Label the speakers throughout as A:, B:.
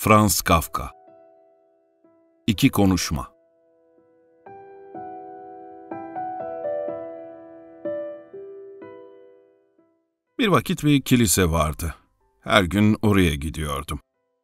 A: Franz Kafka. İki konuşma. Bir vakit bir kilise vardı. Her gün oraya gidiyordum.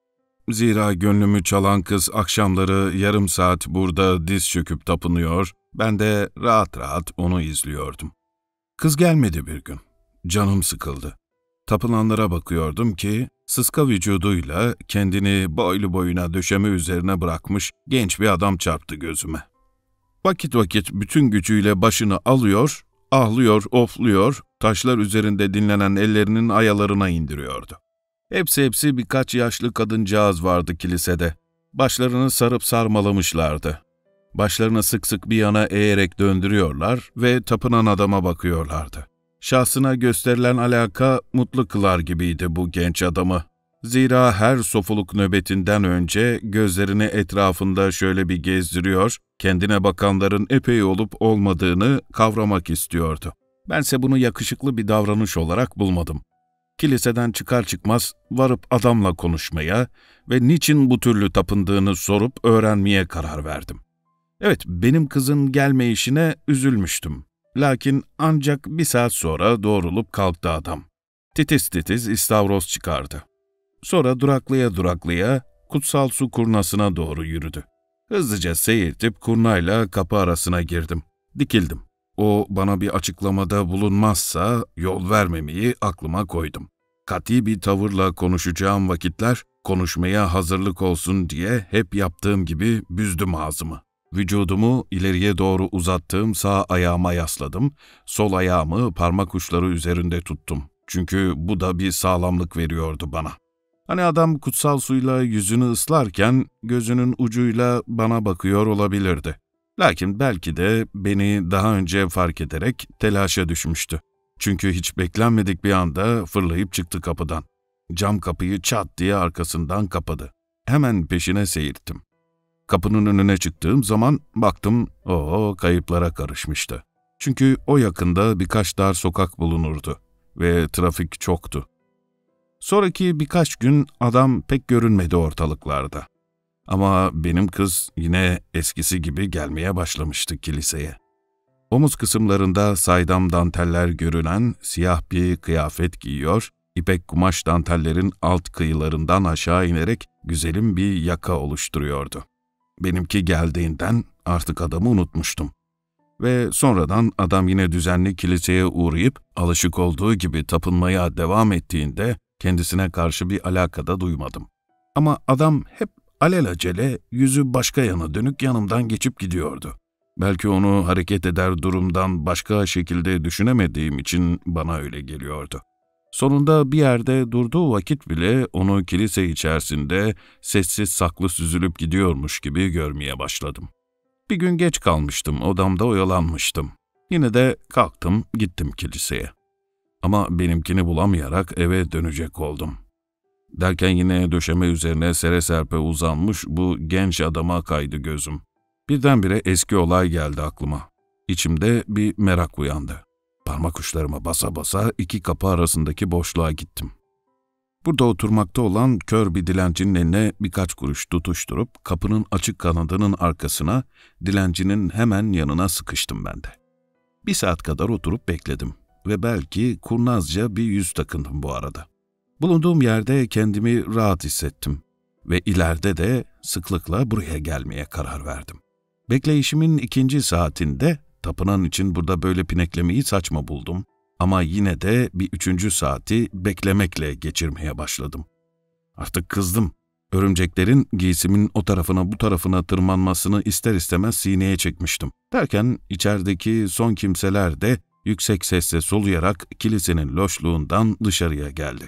A: Zira gönlümü çalan kız akşamları yarım saat burada diz çöküp tapınıyor, ben de rahat rahat onu izliyordum. Kız gelmedi bir gün. Canım sıkıldı. Tapınanlara bakıyordum ki, sıska vücuduyla kendini boylu boyuna döşeme üzerine bırakmış genç bir adam çarptı gözüme. Vakit vakit bütün gücüyle başını alıyor, ahlıyor, ofluyor, taşlar üzerinde dinlenen ellerinin ayalarına indiriyordu. Hepsi birkaç yaşlı kadıncağız vardı kilisede. Başlarını sarıp sarmalamışlardı. Başlarını sık sık bir yana eğerek döndürüyorlar ve tapınan adama bakıyorlardı. Şahsına gösterilen alaka mutlu kılar gibiydi bu genç adamı. Zira her sofuluk nöbetinden önce gözlerini etrafında şöyle bir gezdiriyor, kendine bakanların epey olup olmadığını kavramak istiyordu. Bense bunu yakışıklı bir davranış olarak bulmadım. Kiliseden çıkar çıkmaz varıp adamla konuşmaya ve niçin bu türlü tapındığını sorup öğrenmeye karar verdim. Evet, benim kızın gelmeyişine üzülmüştüm. Lakin ancak bir saat sonra doğrulup kalktı adam. Titiz titiz istavroz çıkardı. Sonra duraklaya kutsal su kurnasına doğru yürüdü. Hızlıca seyirtip kurnayla kapı arasına girdim. Dikildim. O bana bir açıklamada bulunmazsa yol vermemeyi aklıma koydum. Kat'i bir tavırla konuşacağım vakitler konuşmaya hazırlık olsun diye hep yaptığım gibi büzdüm ağzımı. Vücudumu ileriye doğru uzattığım sağ ayağıma yasladım, sol ayağımı parmak uçları üzerinde tuttum. Çünkü bu da bir sağlamlık veriyordu bana. Hani adam kutsal suyla yüzünü ıslarken gözünün ucuyla bana bakıyor olabilirdi. Lakin belki de beni daha önce fark ederek telaşa düşmüştü. Çünkü hiç beklenmedik bir anda fırlayıp çıktı kapıdan. Cam kapıyı çat diye arkasından kapadı. Hemen peşine seyirttim. Kapının önüne çıktığım zaman baktım, kayıplara karışmıştı. Çünkü o yakında birkaç dar sokak bulunurdu ve trafik çoktu. Sonraki birkaç gün adam pek görünmedi ortalıklarda. Ama benim kız yine eskisi gibi gelmeye başlamıştı kiliseye. Omuz kısımlarında saydam danteller görünen siyah bir kıyafet giyiyor, ipek kumaş dantellerin alt kıyılarından aşağı inerek güzelim bir yaka oluşturuyordu. Benimki geldiğinden artık adamı unutmuştum. Ve sonradan adam yine düzenli kiliseye uğrayıp alışık olduğu gibi tapınmaya devam ettiğinde kendisine karşı bir alakada duymadım. Ama adam hep alelacele yüzü başka yana dönük yanımdan geçip gidiyordu. Belki onu hareket eder durumdan başka şekilde düşünemediğim için bana öyle geliyordu. Sonunda bir yerde durduğu vakit bile onu kilise içerisinde sessiz saklı süzülüp gidiyormuş gibi görmeye başladım. Bir gün geç kalmıştım, odamda oyalanmıştım. Yine de kalktım, gittim kiliseye. Ama benimkini bulamayarak eve dönecek oldum. Derken yine döşeme üzerine sere serpe uzanmış bu genç adama kaydı gözüm. Birdenbire eski olay geldi aklıma. İçimde bir merak uyandı. Parmak uçlarıma basa basa iki kapı arasındaki boşluğa gittim. Burada oturmakta olan kör bir dilencinin eline birkaç kuruş tutuşturup kapının açık kanadının arkasına, dilencinin hemen yanına sıkıştım ben de. Bir saat kadar oturup bekledim ve belki kurnazca bir yüz takındım bu arada. Bulunduğum yerde kendimi rahat hissettim ve ileride de sıklıkla buraya gelmeye karar verdim. Bekleyişimin ikinci saatinde tapınan için burada böyle pineklemeyi saçma buldum ama yine de bir üçüncü saati beklemekle geçirmeye başladım. Artık kızdım. Örümceklerin giysimin o tarafına bu tarafına tırmanmasını ister istemez sineye çekmiştim. Derken içerideki son kimseler de yüksek sesle soluyarak kilisenin loşluğundan dışarıya geldi.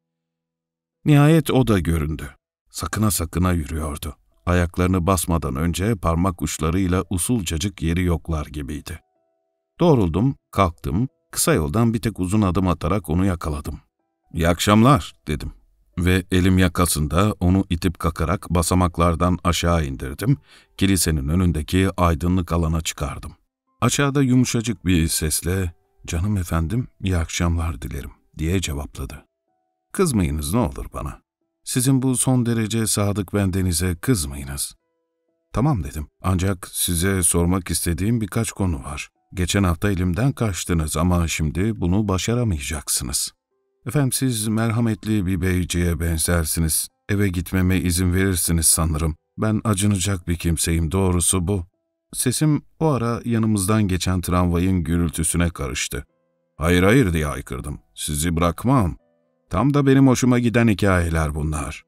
A: Nihayet o da göründü. Sakına sakına yürüyordu. Ayaklarını basmadan önce parmak uçlarıyla usulcacık yeri yoklar gibiydi. Doğruldum, kalktım, kısa yoldan bir tek uzun adım atarak onu yakaladım. "İyi akşamlar," dedim ve elim yakasında onu itip kakarak basamaklardan aşağı indirdim, kilisenin önündeki aydınlık alana çıkardım. Aşağıda yumuşacık bir sesle, "Canım efendim, iyi akşamlar dilerim," diye cevapladı. "Kızmayınız ne olur bana. Sizin bu son derece sadık bendenize kızmayınız. Tamam dedim. Ancak size sormak istediğim birkaç konu var. Geçen hafta elimden kaçtınız ama şimdi bunu başaramayacaksınız. Efendim siz merhametli bir beyciye benzersiniz. Eve gitmeme izin verirsiniz sanırım. Ben acınacak bir kimseyim, doğrusu bu. Sesim o ara yanımızdan geçen tramvayın gürültüsüne karıştı. Hayır hayır diye haykırdım. Sizi bırakmam. Tam da benim hoşuma giden hikayeler bunlar.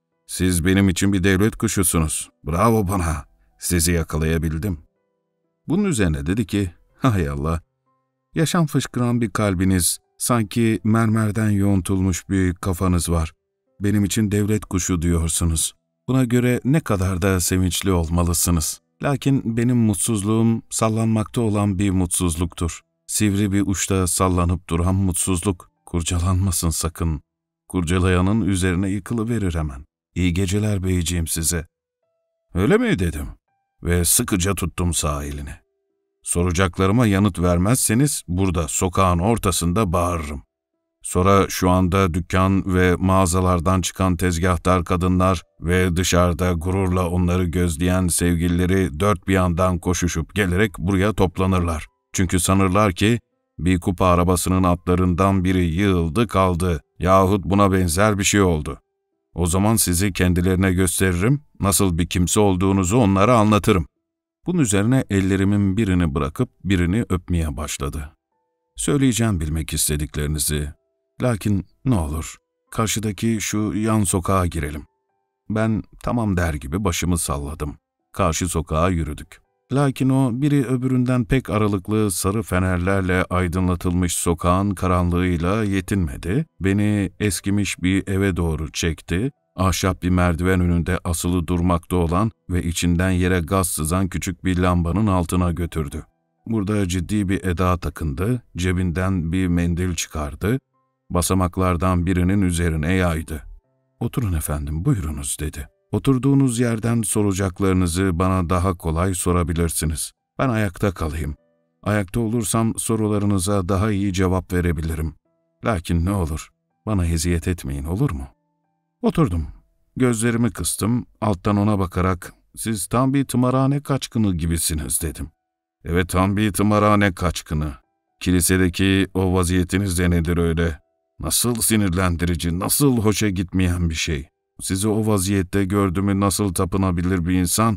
A: Siz benim için bir devlet kuşusunuz. Bravo bana. Sizi yakalayabildim. Bunun üzerine dedi ki, hay Allah, yaşam fışkıran bir kalbiniz, sanki mermerden yoğuntulmuş bir kafanız var. Benim için devlet kuşu diyorsunuz. Buna göre ne kadar da sevinçli olmalısınız. Lakin benim mutsuzluğum sallanmakta olan bir mutsuzluktur. Sivri bir uçta sallanıp duran mutsuzluk. Kurcalanmasın sakın. Kurcalayanın üzerine yıkılıverir hemen. İyi geceler beyciğim size. Öyle mi dedim ve sıkıca tuttum sağ elini. Soracaklarıma yanıt vermezseniz burada sokağın ortasında bağırırım. Sonra şu anda dükkan ve mağazalardan çıkan tezgahtar kadınlar ve dışarıda gururla onları gözleyen sevgilileri dört bir yandan koşuşup gelerek buraya toplanırlar. Çünkü sanırlar ki bir kupa arabasının atlarından biri yığıldı kaldı yahut buna benzer bir şey oldu. O zaman sizi kendilerine gösteririm, nasıl bir kimse olduğunuzu onlara anlatırım. Bunun üzerine ellerimin birini bırakıp birini öpmeye başladı. Söyleyeceğim bilmek istediklerinizi. Lakin ne olur, karşıdaki şu yan sokağa girelim. Ben tamam der gibi başımı salladım. Karşı sokağa yürüdük. Lakin o biri öbüründen pek aralıklı sarı fenerlerle aydınlatılmış sokağın karanlığıyla yetinmedi. Beni eskimiş bir eve doğru çekti. Ahşap bir merdiven önünde asılı durmakta olan ve içinden yere gaz sızan küçük bir lambanın altına götürdü. Burada ciddi bir eda takındı, cebinden bir mendil çıkardı, basamaklardan birinin üzerine yaydı. "Oturun efendim, buyurunuz." dedi. "Oturduğunuz yerden soracaklarınızı bana daha kolay sorabilirsiniz. Ben ayakta kalayım. Ayakta olursam sorularınıza daha iyi cevap verebilirim. Lakin ne olur, bana eziyet etmeyin, olur mu?" Oturdum. Gözlerimi kıstım, alttan ona bakarak, "Siz tam bir tımarhane kaçkını gibisiniz." dedim. "Evet, tam bir tımarhane kaçkını. Kilisedeki o vaziyetiniz de nedir öyle? Nasıl sinirlendirici, nasıl hoşa gitmeyen bir şey. Sizi o vaziyette gördüğümü nasıl tapınabilir bir insan?"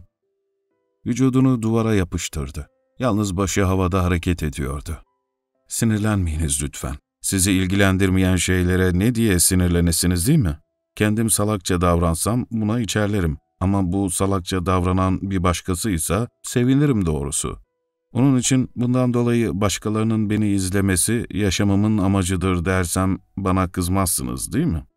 A: Vücudunu duvara yapıştırdı. Yalnız başı havada hareket ediyordu. "Sinirlenmeyiniz lütfen. Sizi ilgilendirmeyen şeylere ne diye sinirlenesiniz, değil mi? Kendim salakça davransam buna içerlerim. Ama bu salakça davranan bir başkasıysa sevinirim doğrusu. Onun için bundan dolayı başkalarının beni izlemesi yaşamımın amacıdır dersem bana kızmazsınız, değil mi?"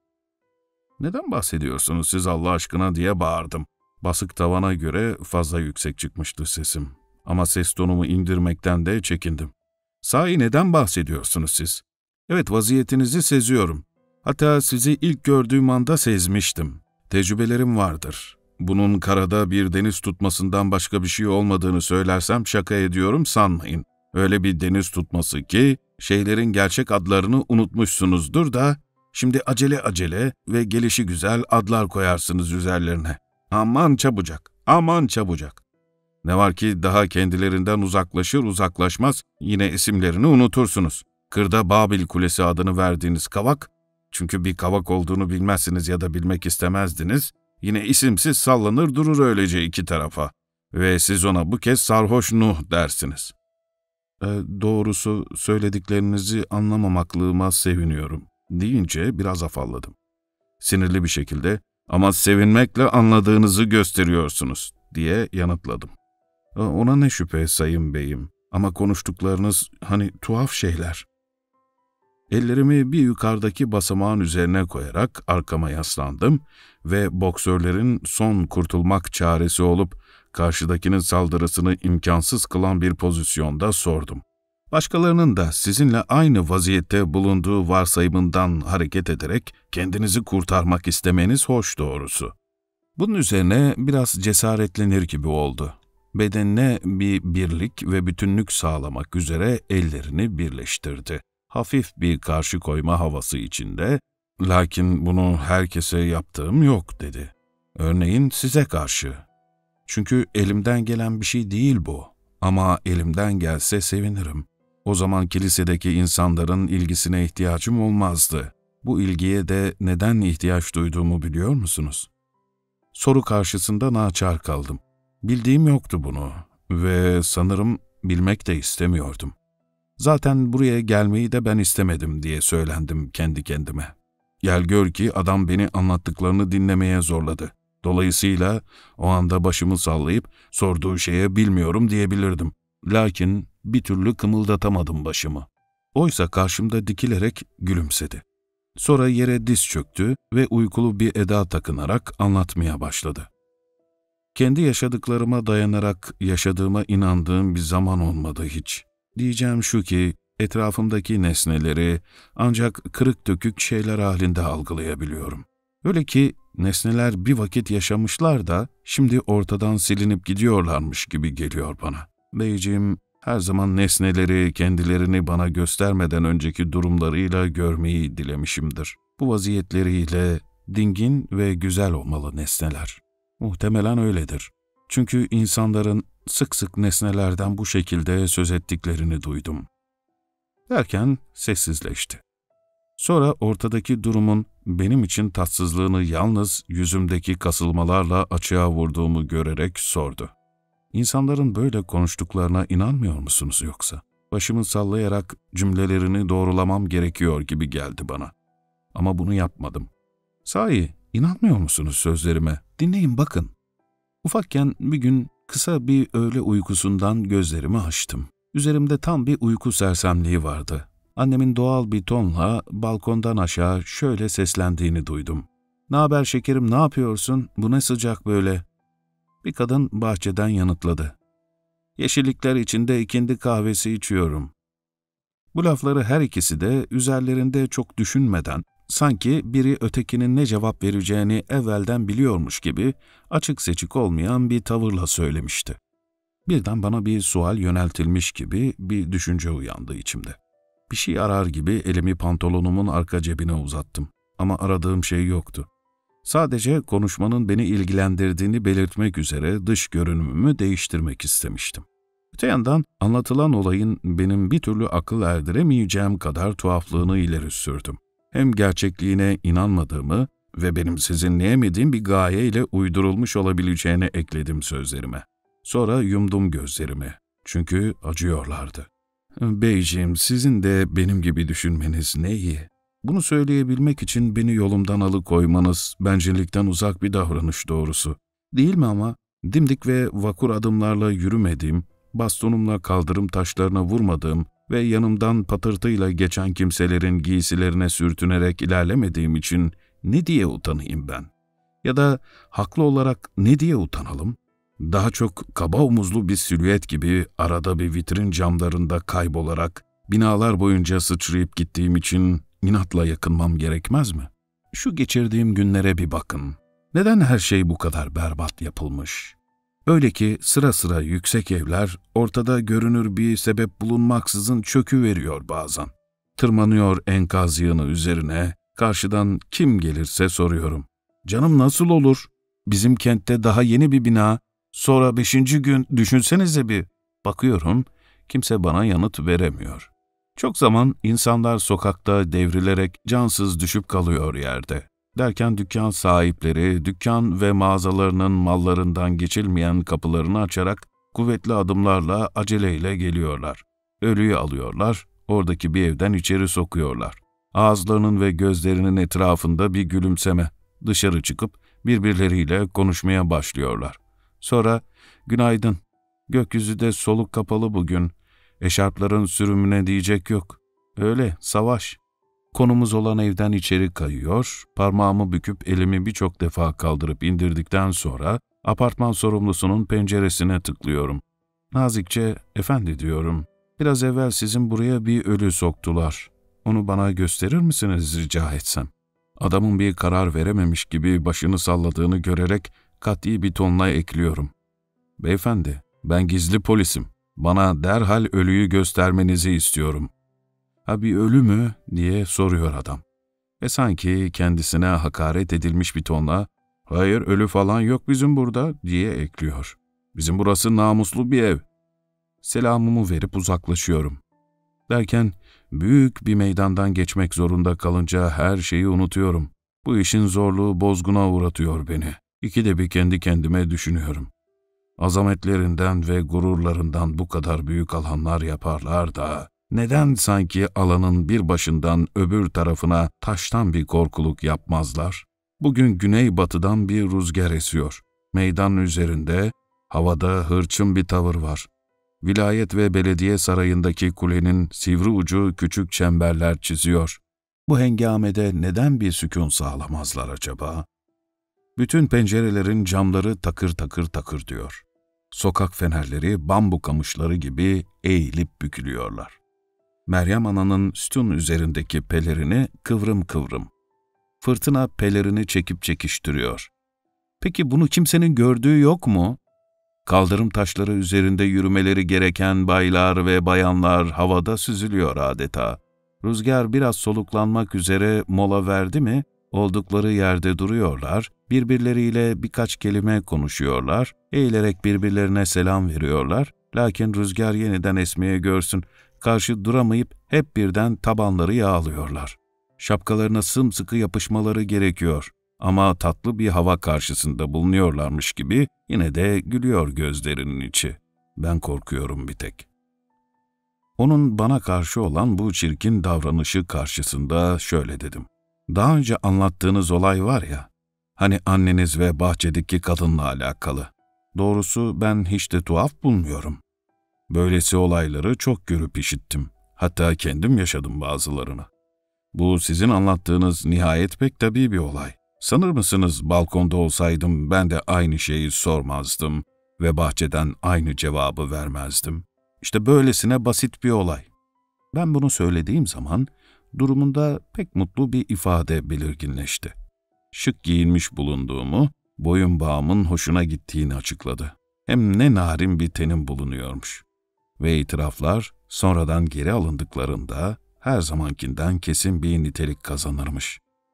A: "Neden bahsediyorsunuz siz Allah aşkına?" diye bağırdım. Basık tavana göre fazla yüksek çıkmıştı sesim. Ama ses tonumu indirmekten de çekindim. "Sahi neden bahsediyorsunuz siz? Evet, vaziyetinizi seziyorum. Hatta sizi ilk gördüğüm anda sezmiştim. Tecrübelerim vardır. Bunun karada bir deniz tutmasından başka bir şey olmadığını söylersem şaka ediyorum sanmayın. Öyle bir deniz tutması ki şeylerin gerçek adlarını unutmuşsunuzdur da şimdi acele acele ve gelişigüzel adlar koyarsınız üzerlerine. Aman çabucak, aman çabucak. Ne var ki daha kendilerinden uzaklaşır uzaklaşmaz yine isimlerini unutursunuz. Kırda Babil Kulesi adını verdiğiniz kavak, çünkü bir kavak olduğunu bilmezsiniz ya da bilmek istemezdiniz, yine isimsiz sallanır durur öylece iki tarafa ve siz ona bu kez sarhoş Nuh dersiniz." Doğrusu söylediklerinizi anlamamaklığıma seviniyorum." deyince biraz afalladım. Sinirli bir şekilde, "Ama sevinmekle anladığınızı gösteriyorsunuz." diye yanıtladım. "Ona ne şüphe sayın beyim, ama konuştuklarınız hani tuhaf şeyler." Ellerimi bir yukarıdaki basamağın üzerine koyarak arkama yaslandım ve boksörlerin son kurtulmak çaresi olup karşıdakinin saldırısını imkansız kılan bir pozisyonda sordum. Başkalarının da sizinle aynı vaziyette bulunduğu varsayımından hareket ederek kendinizi kurtarmak istemeniz hoş doğrusu. Bunun üzerine biraz cesaretlenir gibi oldu. Bedenine bir birlik ve bütünlük sağlamak üzere ellerini birleştirdi. Hafif bir karşı koyma havası içinde, Lakin bunu herkese yaptığım yok dedi. Örneğin size karşı. Çünkü elimden gelen bir şey değil bu. Ama elimden gelse sevinirim. O zaman kilisedeki insanların ilgisine ihtiyacım olmazdı. Bu ilgiye de neden ihtiyaç duyduğumu biliyor musunuz? Soru karşısında naçar kaldım. Bildiğim yoktu bunu ve sanırım bilmek de istemiyordum. Zaten buraya gelmeyi de ben istemedim diye söylendim kendi kendime. Gel gör ki adam beni anlattıklarını dinlemeye zorladı. Dolayısıyla o anda başımı sallayıp sorduğu şeye bilmiyorum diyebilirdim. Lakin bir türlü kımıldatamadım başımı. Oysa karşımda dikilerek gülümsedi. Sonra yere diz çöktü ve uykulu bir eda takınarak anlatmaya başladı. Kendi yaşadıklarıma dayanarak yaşadığıma inandığım bir zaman olmadı hiç. Diyeceğim şu ki, etrafımdaki nesneleri ancak kırık dökük şeyler halinde algılayabiliyorum. Öyle ki nesneler bir vakit yaşamışlar da şimdi ortadan silinip gidiyorlarmış gibi geliyor bana. Beyciğim, her zaman nesneleri kendilerini bana göstermeden önceki durumlarıyla görmeyi dilemişimdir. Bu vaziyetleriyle dingin ve güzel olmalı nesneler. Muhtemelen öyledir. Çünkü insanların sık sık nesnelerden bu şekilde söz ettiklerini duydum. Derken sessizleşti. Sonra ortadaki durumun benim için tatsızlığını yalnız yüzümdeki kasılmalarla açığa vurduğumu görerek sordu. İnsanların böyle konuştuklarına inanmıyor musunuz yoksa? Başımı sallayarak cümlelerini doğrulamam gerekiyor gibi geldi bana. Ama bunu yapmadım. Sahi, inanmıyor musunuz sözlerime? Dinleyin bakın. Ufakken bir gün kısa bir öğle uykusundan gözlerimi açtım. Üzerimde tam bir uyku sersemliği vardı. Annemin doğal bir tonla balkondan aşağı şöyle seslendiğini duydum. "Naber şekerim, ne yapıyorsun? Bu ne sıcak böyle?" Bir kadın bahçeden yanıtladı. "Yeşillikler içinde ikindi kahvesi içiyorum." Bu lafları her ikisi de üzerlerinde çok düşünmeden, sanki biri ötekinin ne cevap vereceğini evvelden biliyormuş gibi açık seçik olmayan bir tavırla söylemişti. Birden bana bir sual yöneltilmiş gibi bir düşünce uyandı içimde. Bir şey arar gibi elimi pantolonumun arka cebine uzattım. Ama aradığım şey yoktu. Sadece konuşmanın beni ilgilendirdiğini belirtmek üzere dış görünümümü değiştirmek istemiştim. Öte yandan anlatılan olayın benim bir türlü akıl erdiremeyeceğim kadar tuhaflığını ileri sürdüm. Hem gerçekliğine inanmadığımı ve benim sizinleyemediğim bir gayeyle uydurulmuş olabileceğine ekledim sözlerime. Sonra yumdum gözlerimi. Çünkü acıyorlardı. "Beyciğim, sizin de benim gibi düşünmeniz ne iyi. Bunu söyleyebilmek için beni yolumdan alıkoymanız bencillikten uzak bir davranış doğrusu. Değil mi ama? Dimdik ve vakur adımlarla yürümediğim, bastonumla kaldırım taşlarına vurmadığım ve yanımdan patırtıyla geçen kimselerin giysilerine sürtünerek ilerlemediğim için ne diye utanayım ben? Ya da haklı olarak ne diye utanalım? Daha çok kaba omuzlu bir silüet gibi arada bir vitrin camlarında kaybolarak binalar boyunca sıçrayıp gittiğim için inatla yakınmam gerekmez mi? Şu geçirdiğim günlere bir bakın. Neden her şey bu kadar berbat yapılmış? Öyle ki sıra sıra yüksek evler ortada görünür bir sebep bulunmaksızın çöküveriyor bazen. Tırmanıyor enkaz yığını üzerine, karşıdan kim gelirse soruyorum. Canım nasıl olur? Bizim kentte daha yeni bir bina, sonra 5. gün düşünsenize bir. Bakıyorum, kimse bana yanıt veremiyor. Çok zaman insanlar sokakta devrilerek cansız düşüp kalıyor yerde. Derken dükkan sahipleri, dükkan ve mağazalarının mallarından geçilmeyen kapılarını açarak kuvvetli adımlarla aceleyle geliyorlar. Ölüyü alıyorlar, oradaki bir evden içeri sokuyorlar. Ağızlarının ve gözlerinin etrafında bir gülümseme. Dışarı çıkıp birbirleriyle konuşmaya başlıyorlar. Sonra, "Günaydın, gökyüzü de soluk kapalı bugün, eşarpların sürümüne diyecek yok. Öyle, savaş." Konumuz olan evden içeri kayıyor, parmağımı büküp elimi birçok defa kaldırıp indirdikten sonra apartman sorumlusunun penceresine tıklıyorum. Nazikçe, "Efendi," diyorum, "biraz evvel sizin buraya bir ölü soktular. Onu bana gösterir misiniz rica etsem?" Adamın bir karar verememiş gibi başını salladığını görerek kat'i bir tonla ekliyorum. "Beyefendi, ben gizli polisim. Bana derhal ölüyü göstermenizi istiyorum." "Ha, bir ölü mü?" diye soruyor adam. ve sanki kendisine hakaret edilmiş bir tonla "Hayır, ölü falan yok bizim burada," diye ekliyor. "Bizim burası namuslu bir ev." Selamımı verip uzaklaşıyorum. Derken büyük bir meydandan geçmek zorunda kalınca her şeyi unutuyorum. Bu işin zorluğu bozguna uğratıyor beni. İkide bir kendi kendime düşünüyorum. Azametlerinden ve gururlarından bu kadar büyük alanlar yaparlar da neden sanki alanın bir başından öbür tarafına taştan bir korkuluk yapmazlar? Bugün güneybatıdan bir rüzgar esiyor. Meydan üzerinde, havada hırçın bir tavır var. Vilayet ve belediye sarayındaki kulenin sivri ucu küçük çemberler çiziyor. Bu hengamede neden bir sükun sağlamazlar acaba? Bütün pencerelerin camları takır takır takır diyor. Sokak fenerleri bambu kamışları gibi eğilip bükülüyorlar. Meryem Ana'nın sütun üzerindeki pelerini kıvrım kıvrım. Fırtına pelerini çekip çekiştiriyor. Peki bunu kimsenin gördüğü yok mu? Kaldırım taşları üzerinde yürümeleri gereken baylar ve bayanlar havada süzülüyor adeta. Rüzgar biraz soluklanmak üzere mola verdi mi, oldukları yerde duruyorlar, birbirleriyle birkaç kelime konuşuyorlar, eğilerek birbirlerine selam veriyorlar. Lakin rüzgar yeniden esmeye görsün, karşı duramayıp hep birden tabanları yağlıyorlar. Şapkalarına sımsıkı yapışmaları gerekiyor. Ama tatlı bir hava karşısında bulunuyorlarmış gibi yine de gülüyor gözlerinin içi. Ben korkuyorum bir tek. Onun bana karşı olan bu çirkin davranışı karşısında şöyle dedim. Daha önce anlattığınız olay var ya, hani anneniz ve bahçedeki kadınla alakalı. Doğrusu ben hiç de tuhaf bulmuyorum. Böylesi olayları çok görüp işittim. Hatta kendim yaşadım bazılarını. Bu sizin anlattığınız nihayet pek tabii bir olay. Sanır mısınız balkonda olsaydım ben de aynı şeyi sormazdım ve bahçeden aynı cevabı vermezdim. İşte böylesine basit bir olay. Ben bunu söylediğim zaman durumunda pek mutlu bir ifade belirginleşti. Şık giyinmiş bulunduğumu, boyun bağımın hoşuna gittiğini açıkladı. Hem ne narin bir tenim bulunuyormuş. Ve itiraflar sonradan geri alındıklarında her zamankinden kesin bir nitelik kazanırmış.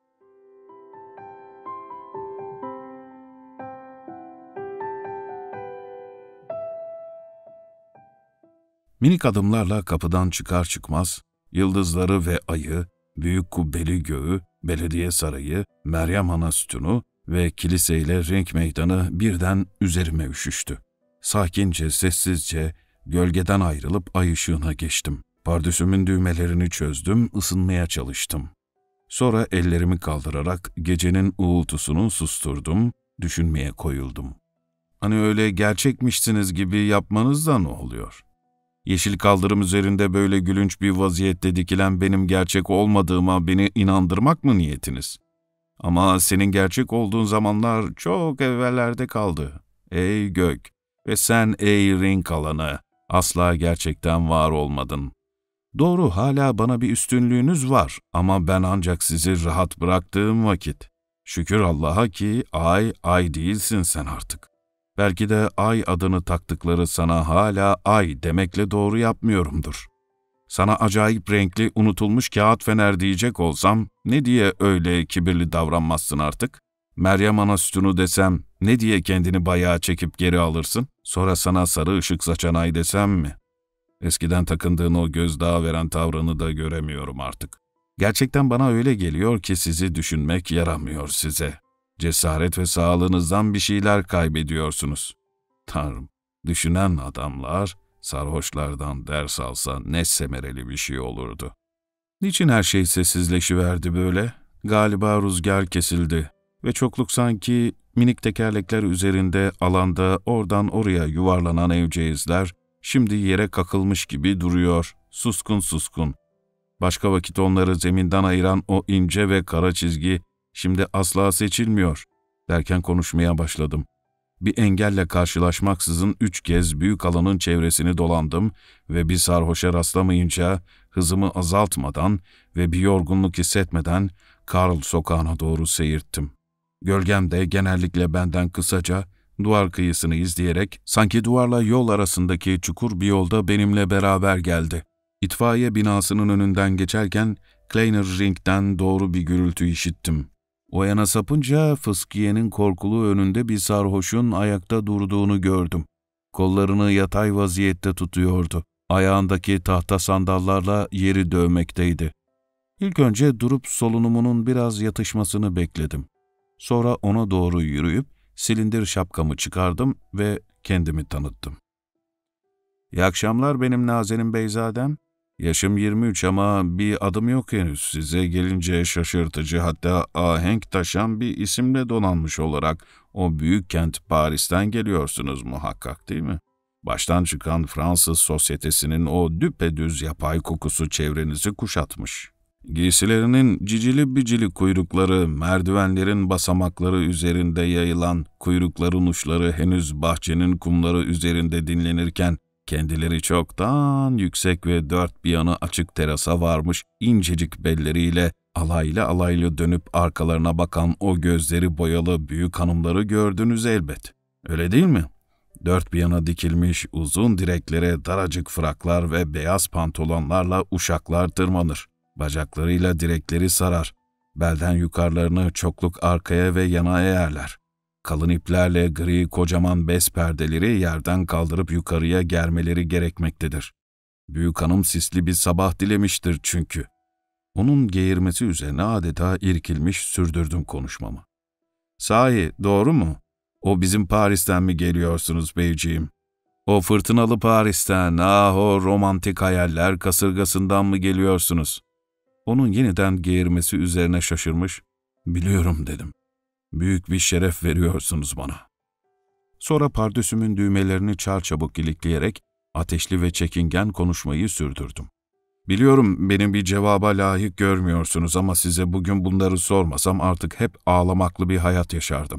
A: Minik adımlarla kapıdan çıkar çıkmaz, yıldızları ve ayı, büyük kubbeli göğü, belediye sarayı, Meryem Ana sütunu ve kiliseyle renk meydanı birden üzerime üşüştü. Sakince, sessizce, gölgeden ayrılıp ay ışığına geçtim. Pardösümün düğmelerini çözdüm, ısınmaya çalıştım. Sonra ellerimi kaldırarak gecenin uğultusunu susturdum, düşünmeye koyuldum. Hani öyle gerçekmişsiniz gibi yapmanız da ne oluyor? Yeşil kaldırım üzerinde böyle gülünç bir vaziyette dikilen benim gerçek olmadığıma beni inandırmak mı niyetiniz? Ama senin gerçek olduğun zamanlar çok evvellerde kaldı. Ey gök ve sen ey renk alanı, asla gerçekten var olmadın. Doğru, hala bana bir üstünlüğünüz var ama ben ancak sizi rahat bıraktığım vakit. Şükür Allah'a ki ay değilsin sen artık. Belki de ay adını taktıkları sana hala ay demekle doğru yapmıyorumdur. Sana acayip renkli unutulmuş kağıt fener diyecek olsam ne diye öyle kibirli davranmazsın artık? Meryem Ana sütunu desem ne diye kendini bayağı çekip geri alırsın? Sonra sana sarı ışık saçan ay desem mi? Eskiden takındığın o gözdağı veren tavrını da göremiyorum artık. Gerçekten bana öyle geliyor ki sizi düşünmek yaramıyor size. Cesaret ve sağlığınızdan bir şeyler kaybediyorsunuz. Tanrım, düşünen adamlar sarhoşlardan ders alsa ne semereli bir şey olurdu. Niçin her şey sessizleşiverdi böyle? Galiba rüzgar kesildi ve çokluk sanki minik tekerlekler üzerinde alanda oradan oraya yuvarlanan evceğizler şimdi yere kakılmış gibi duruyor, suskun suskun. Başka vakit onları zeminden ayıran o ince ve kara çizgi şimdi asla seçilmiyor derken konuşmaya başladım. Bir engelle karşılaşmaksızın 3 kez büyük alanın çevresini dolandım ve bir sarhoşa rastlamayınca hızımı azaltmadan ve bir yorgunluk hissetmeden Karl sokağına doğru seyirttim. Gölgem de genellikle benden kısaca duvar kıyısını izleyerek sanki duvarla yol arasındaki çukur bir yolda benimle beraber geldi. İtfaiye binasının önünden geçerken Kleiner Ring'den doğru bir gürültü işittim. O yana sapınca fıskiyenin korkulu önünde bir sarhoşun ayakta durduğunu gördüm. Kollarını yatay vaziyette tutuyordu. Ayağındaki tahta sandallarla yeri dövmekteydi. İlk önce durup solunumunun biraz yatışmasını bekledim. Sonra ona doğru yürüyüp silindir şapkamı çıkardım ve kendimi tanıttım. "İyi akşamlar benim nazenin beyzadem. Yaşım 23 ama bir adım yok henüz. Size gelince şaşırtıcı, hatta ahenk taşan bir isimle donanmış olarak o büyük kent Paris'ten geliyorsunuz muhakkak, değil mi? Baştan çıkan Fransız sosyetesinin o düpedüz yapay kokusu çevrenizi kuşatmış. Giysilerinin cicili bicili kuyrukları, merdivenlerin basamakları üzerinde yayılan kuyrukların uçları henüz bahçenin kumları üzerinde dinlenirken, kendileri çoktan yüksek ve dört bir yanı açık terasa varmış incecik belleriyle alaylı alaylı dönüp arkalarına bakan o gözleri boyalı büyük hanımları gördünüz elbet. Öyle değil mi? Dört bir yana dikilmiş uzun direklere daracık fraklar ve beyaz pantolonlarla uşaklar tırmanır. Bacaklarıyla direkleri sarar. Belden yukarılarını çokluk arkaya ve yana eğerler. Kalın iplerle gri kocaman bez perdeleri yerden kaldırıp yukarıya germeleri gerekmektedir. Büyük hanım sisli bir sabah dilemiştir çünkü. Onun geğirmesi üzerine adeta irkilmiş sürdürdüm konuşmamı. "Sahi, doğru mu? O bizim Paris'ten mi geliyorsunuz beyciğim? O fırtınalı Paris'ten, o romantik hayaller kasırgasından mı geliyorsunuz?" Onun yeniden geğirmesi üzerine şaşırmış, "Biliyorum," dedim. "Büyük bir şeref veriyorsunuz bana." Sonra pardösümün düğmelerini çarçabuk ilikleyerek ateşli ve çekingen konuşmayı sürdürdüm. "Biliyorum beni bir cevaba layık görmüyorsunuz ama size bugün bunları sormasam artık hep ağlamaklı bir hayat yaşardım.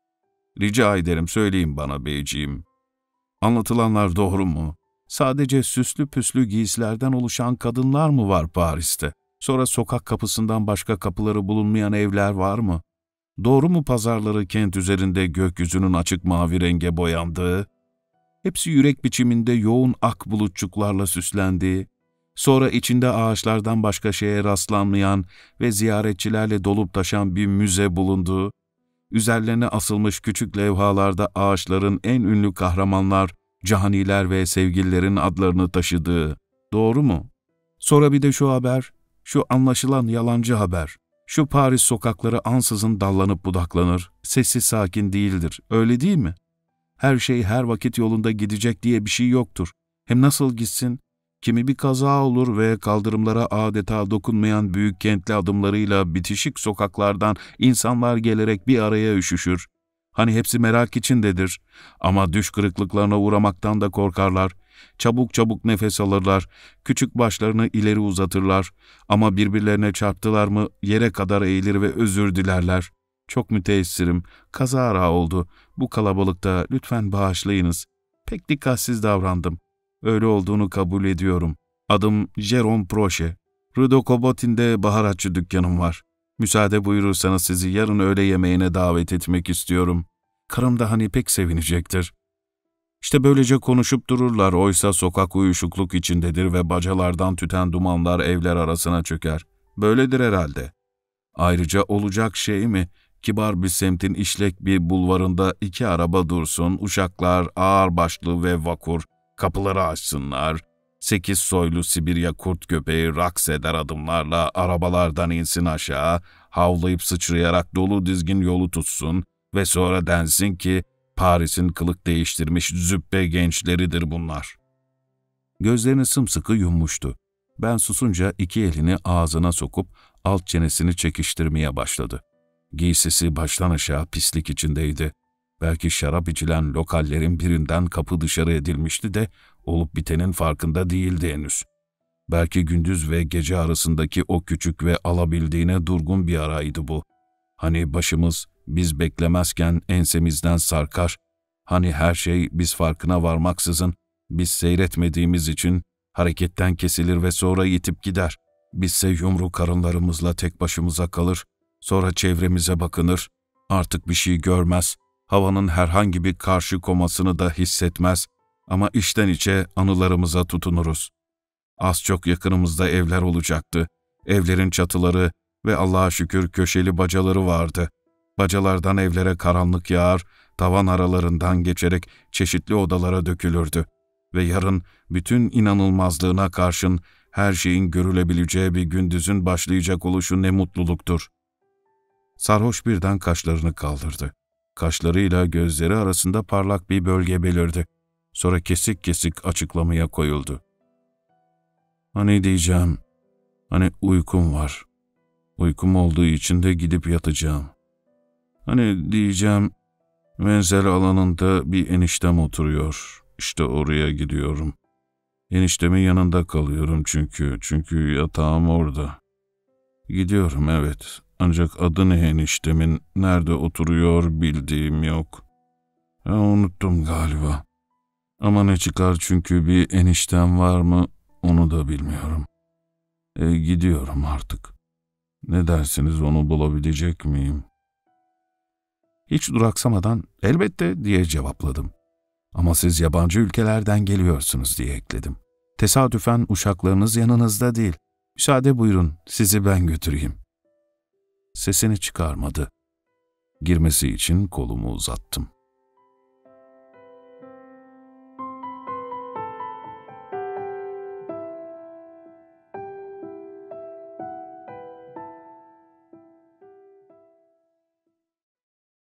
A: Rica ederim söyleyin bana beyciğim. Anlatılanlar doğru mu? Sadece süslü püslü giysilerden oluşan kadınlar mı var Paris'te? Sonra sokak kapısından başka kapıları bulunmayan evler var mı? Doğru mu pazarları kent üzerinde gökyüzünün açık mavi renge boyandığı, hepsi yürek biçiminde yoğun ak bulutçuklarla süslendiği, sonra içinde ağaçlardan başka şeye rastlanmayan ve ziyaretçilerle dolup taşan bir müze bulunduğu, üzerlerine asılmış küçük levhalarda ağaçların en ünlü kahramanlar, caniler ve sevgililerin adlarını taşıdığı, doğru mu? Sonra bir de şu haber, şu anlaşılan yalancı haber. Şu Paris sokakları ansızın dallanıp budaklanır, sessiz sakin değildir, öyle değil mi? Her şey her vakit yolunda gidecek diye bir şey yoktur. Hem nasıl gitsin? Kimi bir kaza olur ve kaldırımlara adeta dokunmayan büyük kentli adımlarıyla bitişik sokaklardan insanlar gelerek bir araya üşüşür. Hani hepsi merak içindedir ama düş kırıklıklarına uğramaktan da korkarlar. Çabuk çabuk nefes alırlar, küçük başlarını ileri uzatırlar ama birbirlerine çarptılar mı yere kadar eğilir ve özür dilerler. Çok müteessirim, kazara oldu. Bu kalabalıkta lütfen bağışlayınız. Pek dikkatsiz davrandım. Öyle olduğunu kabul ediyorum. Adım Jérôme Prochet. Rue de Coubertin'de baharatçı dükkanım var. Müsaade buyurursanız sizi yarın öğle yemeğine davet etmek istiyorum. Karım da hani pek sevinecektir. İşte böylece konuşup dururlar, oysa sokak uyuşukluk içindedir ve bacalardan tüten dumanlar evler arasına çöker. Böyledir herhalde. Ayrıca olacak şey mi? Kibar bir semtin işlek bir bulvarında iki araba dursun, uşaklar ağırbaşlı ve vakur, kapıları açsınlar. 8 soylu Sibirya kurt köpeği raks eder adımlarla arabalardan insin aşağı, havlayıp sıçrayarak dolu dizgin yolu tutsun ve sonra densin ki Paris'in kılık değiştirmiş züppe gençleridir bunlar. Gözlerini sımsıkı yummuştu. Ben susunca iki elini ağzına sokup alt çenesini çekiştirmeye başladı. Giysisi baştan aşağı pislik içindeydi. Belki şarap içilen lokallerin birinden kapı dışarı edilmişti de olup bitenin farkında değildi henüz. Belki gündüz ve gece arasındaki o küçük ve alabildiğine durgun bir araydı bu. Hani başımız biz beklemezken ensemizden sarkar, hani her şey biz farkına varmaksızın, biz seyretmediğimiz için hareketten kesilir ve sonra yitip gider. Bizse yumru karınlarımızla tek başımıza kalır, sonra çevremize bakınır, artık bir şey görmez, havanın herhangi bir karşı komasını da hissetmez ama içten içe anılarımıza tutunuruz. Az çok yakınımızda evler olacaktı, Evlerin çatıları ve Allah'a şükür köşeli bacaları vardı. Bacalardan evlere karanlık yağar, tavan aralarından geçerek çeşitli odalara dökülürdü. Ve yarın bütün inanılmazlığına karşın her şeyin görülebileceği bir gündüzün başlayacak oluşu ne mutluluktur. Sarhoş birden kaşlarını kaldırdı. Kaşlarıyla gözleri arasında parlak bir bölge belirdi. Sonra kesik kesik açıklamaya koyuldu. Hani diyeceğim, hani uykum var. Uykum olduğu için de gidip yatacağım. Hani diyeceğim, menzel alanında bir eniştem oturuyor. İşte oraya gidiyorum. Eniştemin yanında kalıyorum çünkü yatağım orada. Gidiyorum evet, ancak adı ne eniştemin, nerede oturuyor bildiğim yok. Unuttum galiba. Ama ne çıkar çünkü bir eniştem var mı onu da bilmiyorum. Gidiyorum artık. Ne dersiniz, onu bulabilecek miyim? Hiç duraksamadan elbette diye cevapladım. Ama siz yabancı ülkelerden geliyorsunuz diye ekledim. Tesadüfen uşaklarınız yanınızda değil. Müsaade buyurun, sizi ben götüreyim. Sesini çıkarmadı. Girmesi için kolumu uzattım.